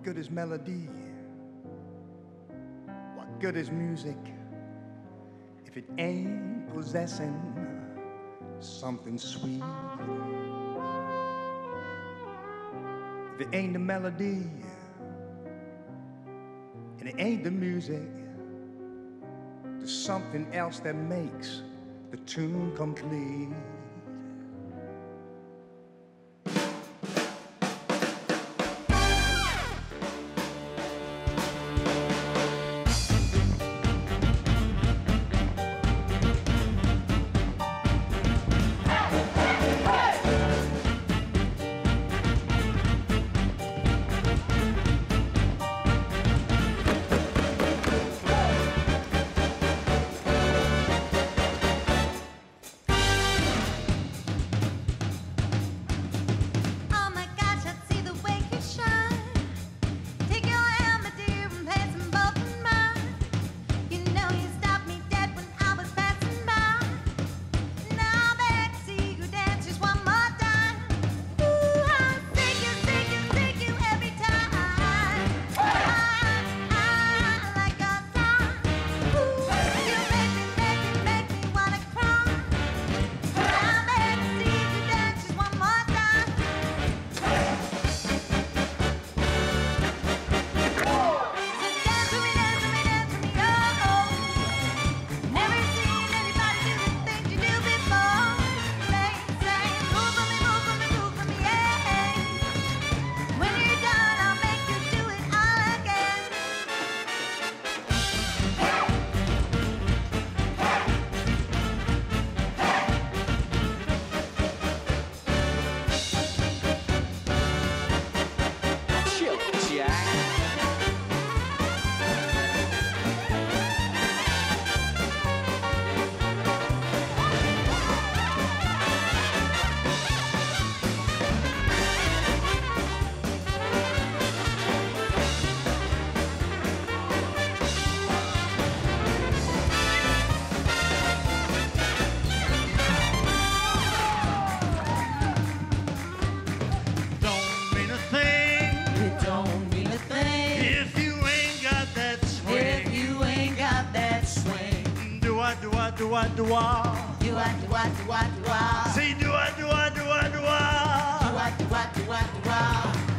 good is melody? What good is music if it ain't possessing something sweet? If it ain't the melody and it ain't the music, there's something else that makes the tune complete. Say do-a, do-a, do-a, do-a. Do-a, do-a, do-a, do-a.